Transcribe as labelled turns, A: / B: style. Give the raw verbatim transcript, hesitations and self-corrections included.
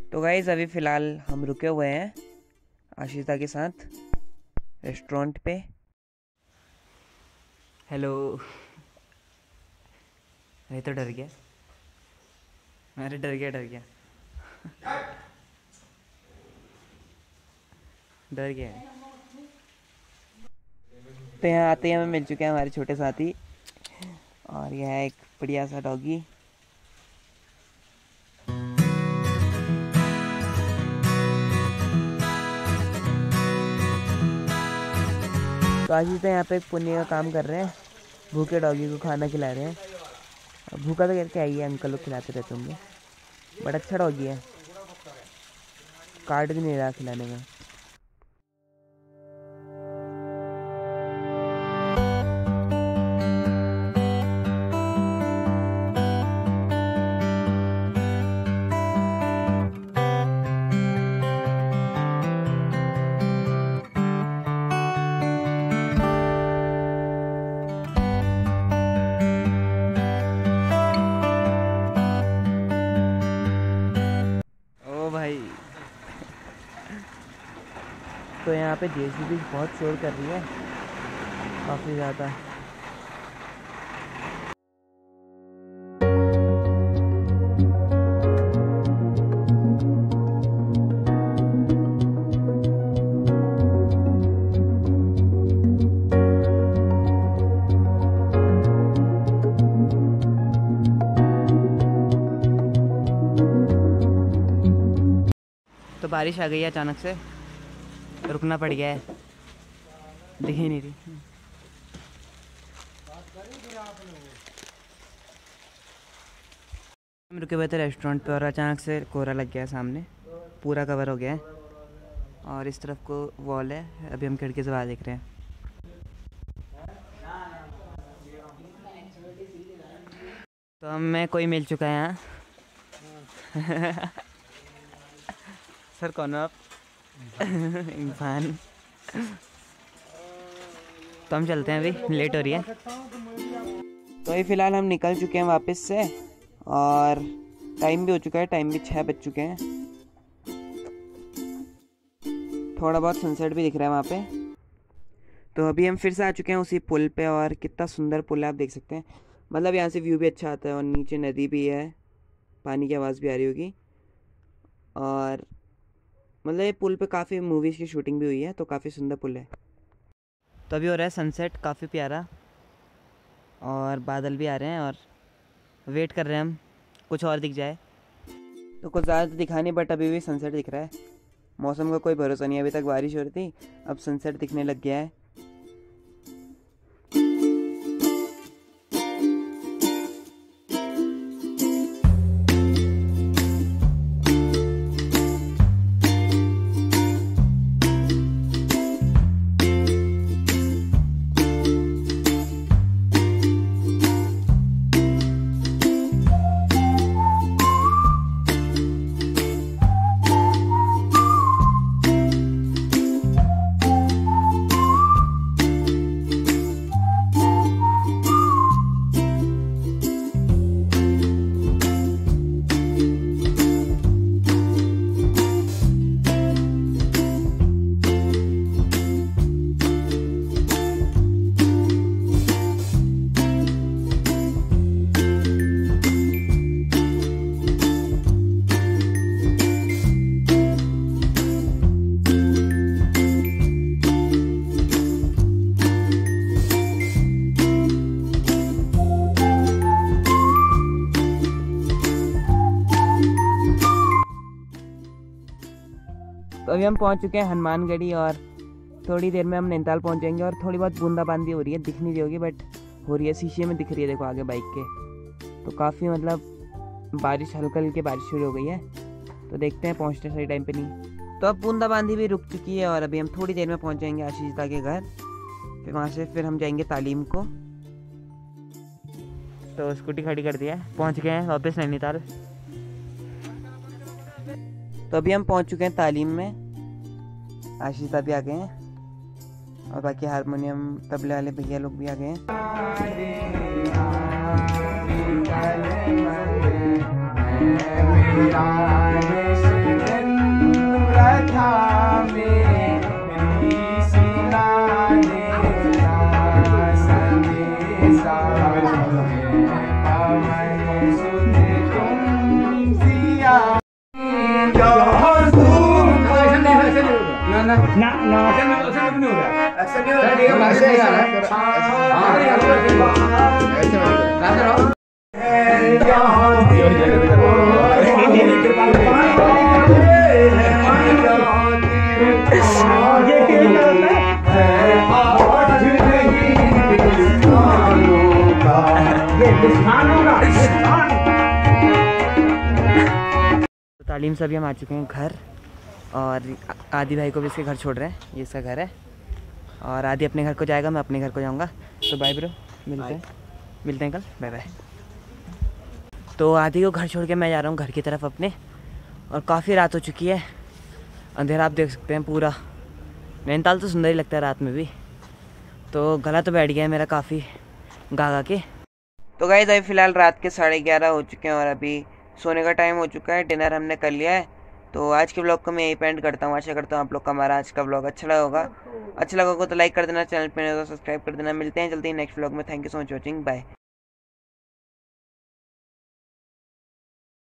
A: तो गाइस अभी फ़िलहाल हम रुके हुए हैं आशिता के साथ रेस्टोरेंट पे। हेलो। अरे तो डर गया। अरे डर गया डर गया डर गया। तो यहाँ आते ही हमें मिल चुके हैं हमारे छोटे साथी, और यह है एक बढ़िया सा डॉगी। तो आशिता यहाँ पे एक पुण्य का काम कर रहे हैं, भूखे डॉगी को खाना खिला रहे हैं। भूखा तो करके आई है, अंकल लोग खिलाते रहते होंगे, बड़ा अच्छा डॉगी है, कार्ड भी नहीं रहा खिलाने में। तो यहाँ पे जेसीबी बहुत शोर कर रही है काफ़ी ज़्यादा। तो बारिश आ गई है अचानक से, रुकना पड़ गया है, दिख ही नहीं रही। हम रुके हुए थे रेस्टोरेंट पे और अचानक से कोहरा लग गया है, सामने पूरा कवर हो गया है और इस तरफ को वॉल है। अभी हम खिड़की से बाहर देख रहे हैं। तो हमें कोई मिल चुका है यहाँ। सर कौन हो आप? इंसान। तो हम चलते हैं, अभी लेट हो रही है। तो अभी फ़िलहाल हम निकल चुके हैं वापस से और टाइम भी हो चुका है, टाइम भी छः बज चुके हैं। थोड़ा बहुत सनसेट भी दिख रहा है वहाँ पे। तो अभी हम फिर से आ चुके हैं उसी पुल पे, और कितना सुंदर पुल है आप देख सकते हैं। मतलब यहाँ से व्यू भी अच्छा आता है और नीचे नदी भी है, पानी की आवाज़ भी आ रही होगी। और मतलब ये पुल पे काफ़ी मूवीज़ की शूटिंग भी हुई है, तो काफ़ी सुंदर पुल है। तो अभी हो रहा है सनसेट, काफ़ी प्यारा, और बादल भी आ रहे हैं और वेट कर रहे हैं हम कुछ और दिख जाए। तो कुछ ज़्यादा तो दिखा नहीं, बट अभी भी सनसेट दिख रहा है। मौसम का कोई भरोसा नहीं, अभी तक बारिश हो रही थी, अब सनसेट दिखने लग गया है। तो अभी हम पहुंच चुके हैं हनुमानगढ़ी, और थोड़ी देर में हम नैनीताल पहुंच जाएंगे। और थोड़ी बहुत बूंदाबांदी हो रही है, दिख नहीं रही होगी बट हो रही है, शीशे में दिख रही है, देखो आगे बाइक के। तो काफ़ी मतलब बारिश, हल्का हल्की बारिश शुरू हो गई है। तो देखते हैं पहुंचते सही टाइम पे नहीं। तो अब बूंदाबांदी भी रुक चुकी है और अभी हम थोड़ी देर में पहुँच जाएंगे आशीषदा के घर। फिर वहाँ से फिर हम जाएंगे तालीम को। तो स्कूटी खड़ी कर दिया है, पहुँच गए हैं वापस नैनीताल। तो अभी हम पहुंच चुके हैं तालीम में, आशीषदा भी आ गए हैं और बाकी हारमोनियम तबले वाले भैया लोग भी आ गए हैं।
B: ना ना ना ऐसा नहीं ऐसा नहीं हो रहा ऐसा नहीं हो रहा ठीक है ऐसे ही गाना है हां ऐसे गाते रहो
A: तालीम से अभी हम आ चुके हैं घर और आदि भाई को भी इसके घर छोड़ रहे हैं। ये इसका घर है और आदि अपने घर को जाएगा, मैं अपने घर को जाऊंगा। तो बाय ब्रो, मिलते हैं मिलते हैं कल, बाय बाय। तो आदि को घर छोड़ के मैं जा रहा हूँ घर की तरफ अपने, और काफ़ी रात हो चुकी है, अंधेरा आप देख सकते हैं पूरा। नैनीताल तो सुंदर ही लगता है रात में भी। तो गला तो बैठ गया है मेरा काफ़ी गा गा के। तो गाइस अभी फ़िलहाल रात के साढ़े ग्यारह हो चुके हैं और अभी सोने का टाइम हो चुका है। डिनर हमने कर लिया है। तो आज के ब्लॉग को मैं यही पेंड करता हूँ। आशा करता हूँ आप लोग का हमारा आज का ब्लॉग अच्छा लगा होगा। अच्छा लगा होगा तो लाइक कर देना, चैनल पर नहीं तो सब्सक्राइब कर देना। मिलते हैं जल्दी नेक्स्ट ब्लॉग में। Thank you so much watching, bye.